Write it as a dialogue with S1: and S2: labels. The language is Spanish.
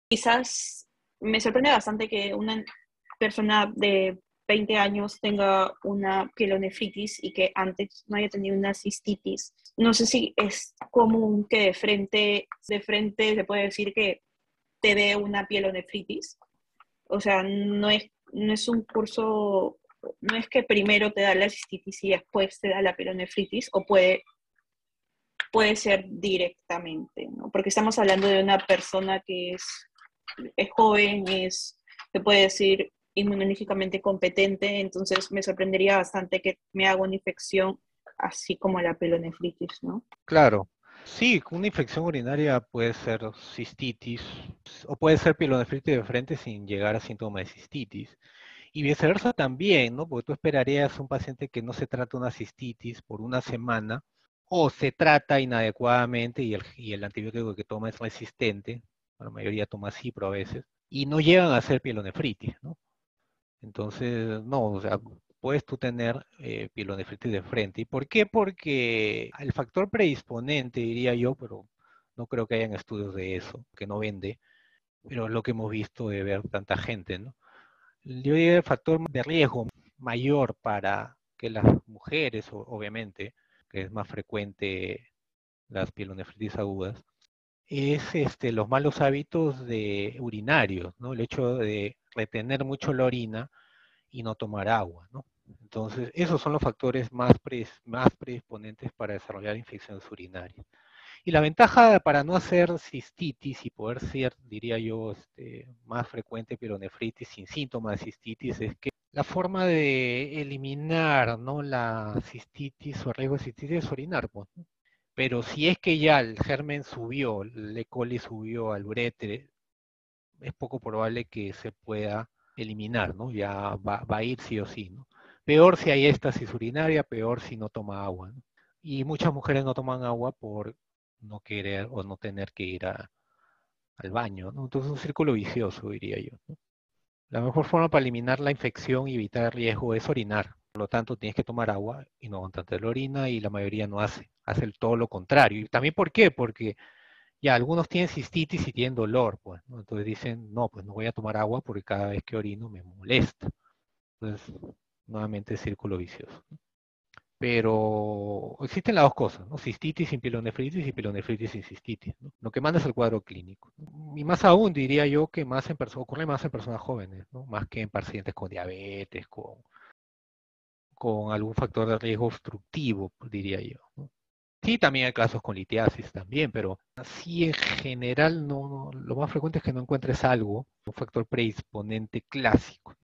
S1: Quizás me sorprende bastante que una persona de 20 años tenga una pielonefritis y que antes no haya tenido una cistitis. No sé si es común que de frente se puede decir que te dé una pielonefritis. O sea, no es un curso, no es que primero te da la cistitis y después te da la pielonefritis, o puede ser directamente, ¿no? Porque estamos hablando de una persona que es joven, se puede decir, inmunológicamente competente, entonces me sorprendería bastante que me haga una infección así como la pielonefritis, ¿no?
S2: Claro, sí, una infección urinaria puede ser cistitis o puede ser pielonefritis de frente sin llegar a síntomas de cistitis. Y viceversa también, ¿no? Porque tú esperarías a un paciente que no se trata una cistitis por una semana o se trata inadecuadamente y el antibiótico que toma es resistente, la mayoría toma cipro a veces, y no llegan a ser pielonefritis, ¿no? Entonces, no, o sea, puedes tú tener pielonefritis de frente. ¿Y por qué? Porque el factor predisponente, diría yo, pero no creo que hayan estudios de eso, que no vende, pero es lo que hemos visto de ver tanta gente, ¿no? Yo diría el factor de riesgo mayor para que las mujeres, obviamente, que es más frecuente las pielonefritis agudas, es los malos hábitos de urinarios, ¿no? El hecho de retener mucho la orina y no tomar agua, ¿no? Entonces, esos son los factores más predisponentes para desarrollar infecciones urinarias. Y la ventaja para no hacer cistitis y poder ser, diría yo, más frecuente pielonefritis sin síntomas de cistitis es que la forma de eliminar, ¿no?, la cistitis o riesgo de cistitis es orinar, pues, ¿no? Pero si es que ya el germen subió, el E. coli subió al uretre, es poco probable que se pueda eliminar, ¿no? Ya va a ir sí o sí, ¿no? Peor si hay éstasis urinaria, peor si no toma agua, ¿no? Y muchas mujeres no toman agua por no querer o no tener que ir al baño, ¿no? Entonces es un círculo vicioso, diría yo, ¿no? La mejor forma para eliminar la infección y evitar el riesgo es orinar. Por lo tanto, tienes que tomar agua y no aguantarte la orina y la mayoría no hace todo lo contrario. ¿Y también por qué? Porque ya algunos tienen cistitis y tienen dolor, pues, ¿no? Entonces dicen, no, pues no voy a tomar agua porque cada vez que orino me molesta. Entonces, nuevamente círculo vicioso. Pero existen las dos cosas, ¿no? Cistitis sin pielonefritis y pielonefritis sin cistitis, ¿no? Lo que manda es el cuadro clínico, ¿no? Y más aún, diría yo, que ocurre más en personas jóvenes, ¿no? Más que en pacientes con diabetes, con algún factor de riesgo obstructivo, diría yo, ¿no? Sí, también hay casos con litiasis también, pero así en general lo más frecuente es que no encuentres algo, un factor predisponente clásico.